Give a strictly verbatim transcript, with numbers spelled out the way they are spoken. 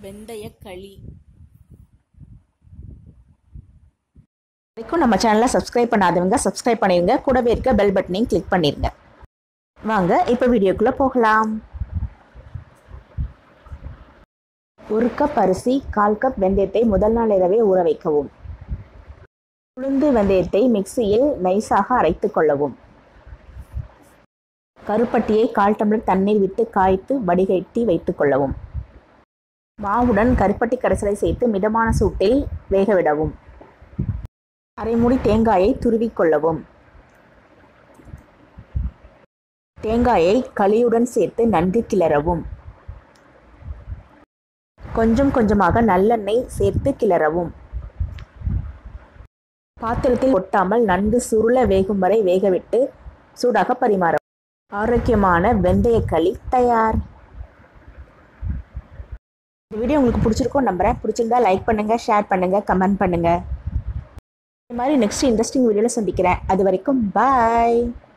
வெந்தய களி. வரைக்கும் நம்ம சேனலை சப்ஸ்கிரைப் பண்ணாதவங்க சப்ஸ்கிரைப் பண்ணிடுங்க. கூடவே இருக்க பெல் பட்டனையும் கிளிக் பண்ணிடுங்க. வாங்க இப்போ வீடியோக்குள்ளே போகலாம். ஒரு கப் அரிசி, கால் கப் வெந்தயத்தை முதல் நாள் இரவே ஊற வைக்கவும். உளுந்து வெந்தயத்தை மிக்சியில் நைஸாக அரைத்து கொள்ளவும். கருப்பட்டியை கால் டம்ளர் தண்ணீர் விட்டு காய்த்து வடிகட்டி வைத்துக் கொள்ளவும். மாவுடன் கருப்பட்டி கரைசலை சேர்த்து மிதமான சூட்டில் வேகவிடவும். அரை மூடி தேங்காயை துருவிக் கொள்ளவும். தேங்காயை களியுடன் சேர்த்து நன்கு கிளறவும். கொஞ்சம் கொஞ்சமாக நல்லெண்ணெய் சேர்த்து கிளறவும். பாத்திரத்தில் ஒட்டாமல் நன்கு சுருள வேகும் வரை வேகவிட்டு சூடாக பரிமாறவும். ஆரோக்கியமான வெந்தய களி தயார். இந்த வீடியோ உங்களுக்கு பிடிச்சிருக்கும் நம்புறேன். பிடிச்சிருந்தா லைக் பண்ணுங்க, ஷேர் பண்ணுங்க, கமெண்ட் பண்ணுங்க. இந்த மாதிரி நெக்ஸ்ட் இன்ட்ரெஸ்டிங் வீடியோவில் சந்திக்கிறேன். அது வரைக்கும் பாய்.